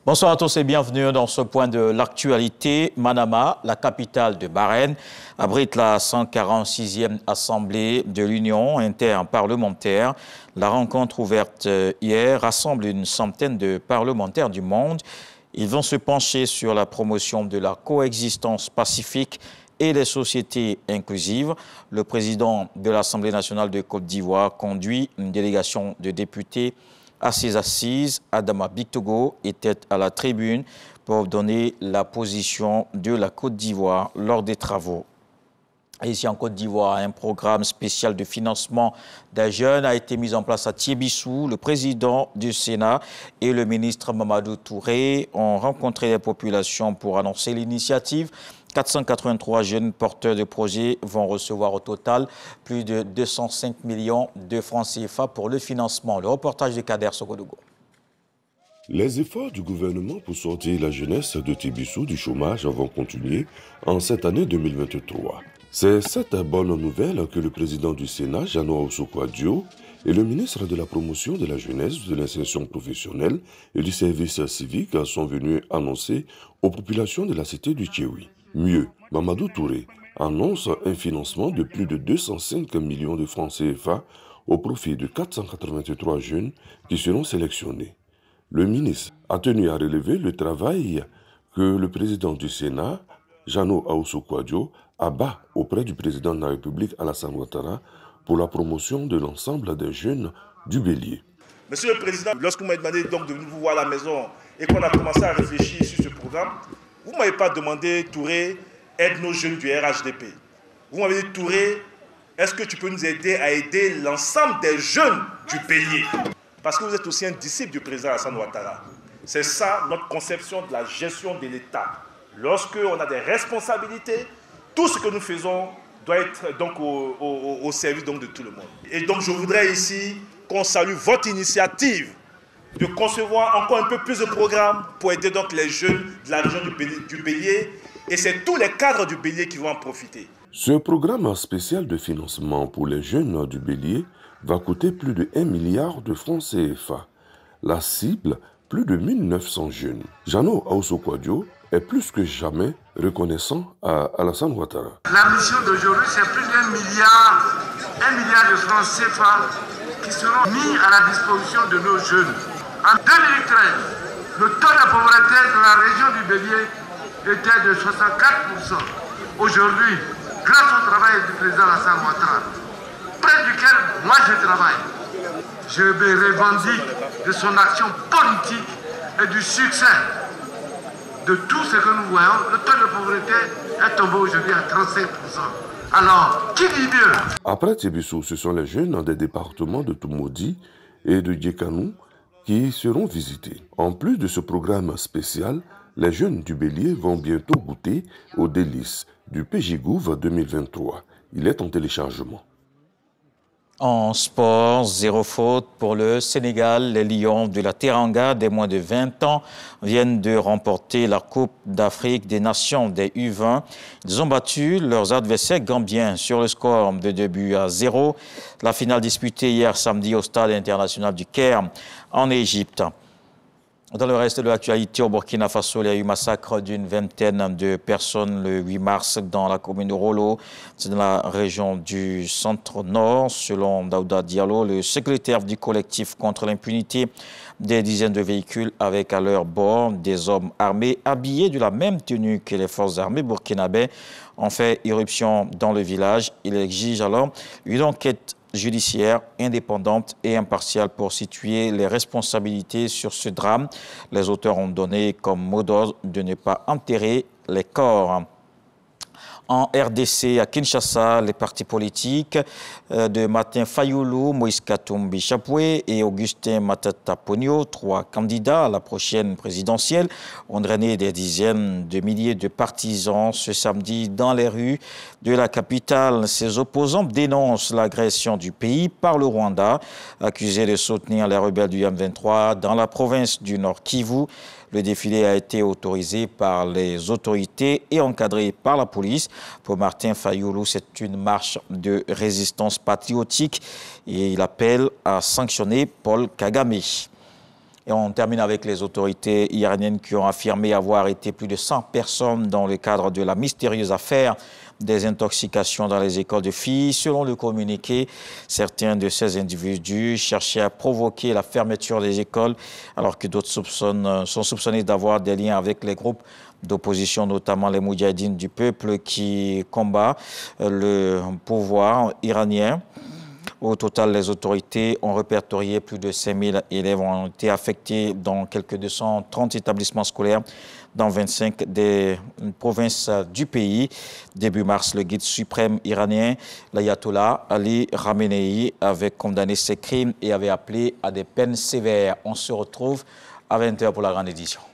Bonsoir à tous et bienvenue dans ce point de l'actualité. Manama, la capitale de Bahreïn, abrite la 146e Assemblée de l'Union interparlementaire. La rencontre ouverte hier rassemble une centaine de parlementaires du monde. Ils vont se pencher sur la promotion de la coexistence pacifique et les sociétés inclusives. Le président de l'Assemblée nationale de Côte d'Ivoire conduit une délégation de députés à ses assises. Adama Bictogo était à la tribune pour donner la position de la Côte d'Ivoire lors des travaux. Et ici en Côte d'Ivoire, un programme spécial de financement des jeunes a été mis en place à Thiébissou. Le président du Sénat et le ministre Mamadou Touré ont rencontré les populations pour annoncer l'initiative. 483 jeunes porteurs de projets vont recevoir au total plus de 205 millions de francs CFA pour le financement. Le reportage de Kader Sogodogo. Les efforts du gouvernement pour sortir la jeunesse de Thiébissou du chômage vont continuer en cette année 2023. C'est cette bonne nouvelle que le président du Sénat, Jano Aoussoukouadio, et le ministre de la Promotion de la Jeunesse, de l'Insertion professionnelle et du Service civique sont venus annoncer aux populations de la cité du Tchéoui. Mieux, Mamadou Touré annonce un financement de plus de 205 millions de francs CFA au profit de 483 jeunes qui seront sélectionnés. Le ministre a tenu à relever le travail que le président du Sénat, Jano Aoussoukouadio, abat auprès du président de la République, Alassane Ouattara, pour la promotion de l'ensemble des jeunes du Bélier. Monsieur le Président, lorsque vous m'avez demandé donc de venir vous voir à la maison et qu'on a commencé à réfléchir sur ce programme, vous ne m'avez pas demandé, Touré, aide nos jeunes du RHDP. Vous m'avez dit, Touré, est-ce que tu peux nous aider à aider l'ensemble des jeunes du Bélier? Parce que vous êtes aussi un disciple du président Alassane Ouattara. C'est ça notre conception de la gestion de l'État. Lorsqu'on a des responsabilités, tout ce que nous faisons doit être donc au service donc de tout le monde. Et donc je voudrais ici qu'on salue votre initiative de concevoir encore un peu plus de programmes pour aider donc les jeunes de la région du Bélier. Et c'est tous les cadres du Bélier qui vont en profiter. Ce programme spécial de financement pour les jeunes du Bélier va coûter plus de 1 milliard de francs CFA. La cible, plus de 1900 jeunes. Jano Aoussoukouadio est plus que jamais reconnaissant à Alassane Ouattara. La mission d'aujourd'hui, c'est plus d'1 milliard de francs CFA qui seront mis à la disposition de nos jeunes. En 2013, le taux de pauvreté de la région du Bélier était de 64%. Aujourd'hui, grâce au travail du président Alassane Ouattara, près duquel moi je travaille, je me revendique de son action politique et du succès de tout ce que nous voyons. Le taux de pauvreté est tombé aujourd'hui à 35%. Alors, qui dit mieux? Après Thiébissou, ce sont les jeunes des départements de Toumoudi et de Djekanou qui seront visités. En plus de ce programme spécial, les jeunes du Bélier vont bientôt goûter aux délices du PJGouv 2023. Il est en téléchargement. En sport, 0 faute pour le Sénégal. Les Lions de la Teranga des moins de 20 ans viennent de remporter la Coupe d'Afrique des Nations des U20. Ils ont battu leurs adversaires gambiens sur le score de 2-0. La finale disputée hier samedi au stade international du Caire en Égypte. Dans le reste de l'actualité, au Burkina Faso, il y a eu massacre d'une vingtaine de personnes le 8 mars dans la commune de Rolo, c'est dans la région du centre-nord. Selon Daouda Diallo, le secrétaire du collectif contre l'impunité, des dizaines de véhicules avec à leur bord des hommes armés habillés de la même tenue que les forces armées burkinabées ont fait irruption dans le village. Il exige alors une enquête judiciaire indépendante et impartiale pour situer les responsabilités sur ce drame. Les auteurs ont donné comme mot d'ordre de ne pas enterrer les corps. En RDC, à Kinshasa, les partis politiques de Martin Fayoulou, Moïse Katumbi Chapoué et Augustin Matata Ponyo, 3 candidats à la prochaine présidentielle, ont drainé des dizaines de milliers de partisans ce samedi dans les rues de la capitale. Ses opposants dénoncent l'agression du pays par le Rwanda, accusé de soutenir les rebelles du M23 dans la province du Nord Kivu. Le défilé a été autorisé par les autorités et encadré par la police. Pour Martin Fayoulou, c'est une marche de résistance patriotique et il appelle à sanctionner Paul Kagame. Et on termine avec les autorités iraniennes qui ont affirmé avoir arrêté plus de 100 personnes dans le cadre de la mystérieuse affaire des intoxications dans les écoles de filles. Selon le communiqué, certains de ces individus cherchaient à provoquer la fermeture des écoles, alors que d'autres sont soupçonnés d'avoir des liens avec les groupes d'opposition, notamment les Moudjahidines du peuple qui combat le pouvoir iranien. Au total, les autorités ont répertorié plus de 5000 élèves ont été affectés dans quelques 230 établissements scolaires dans 25 des provinces du pays. Début mars, le guide suprême iranien, l'ayatollah Ali Khamenei, avait condamné ces crimes et avait appelé à des peines sévères. On se retrouve à 20h pour la grande édition.